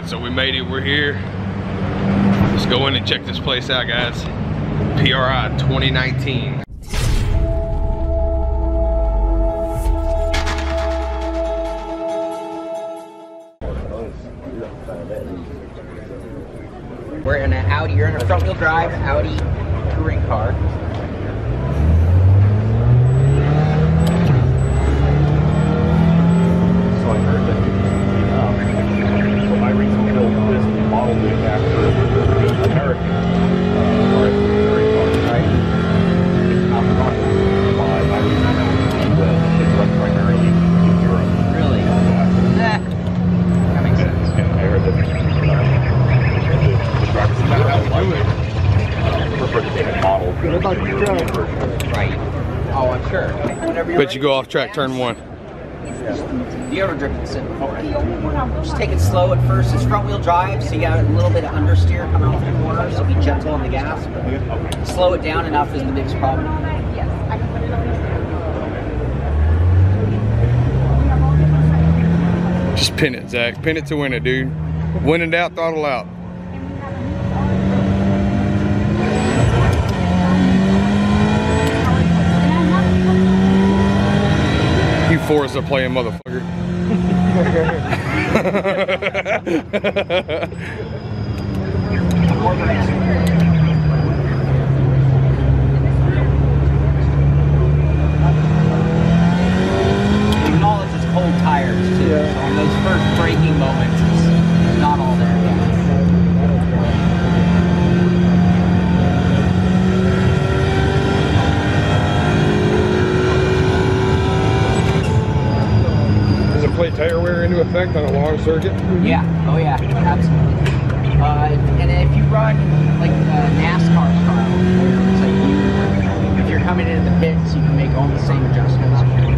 Alright, so we made it, we're here. Let's go in and check this place out, guys. PRI 2019. We're in an Audi, you're in a front wheel drive Audi touring car. So I heard that so my reason built this model with after the American touring car, right? It's not run by my reason it's run primarily in Europe. Really? That makes sense. And I heard that the drivers in that prefer the same model to the European version. Right. Oh, I'm sure. Whenever you're Bet you go off track turn 1. The auto drift is simple. Just take it slow at first. It's front wheel drive, so you got a little bit of understeer coming off the corner, so be gentle on the gas. But slow it down enough is the biggest problem. Just pin it, Zach. Pin it to win it, dude. Win it out, throttle out. You Forza playing motherfucker. Acknowledge it's cold tires too, so on those first braking moments, it's not all there yet. Play tire wear into effect on a long circuit? Yeah, oh yeah, absolutely. And if you run like NASCAR style, where it's like if you're coming into the pits, you can make all the same adjustments.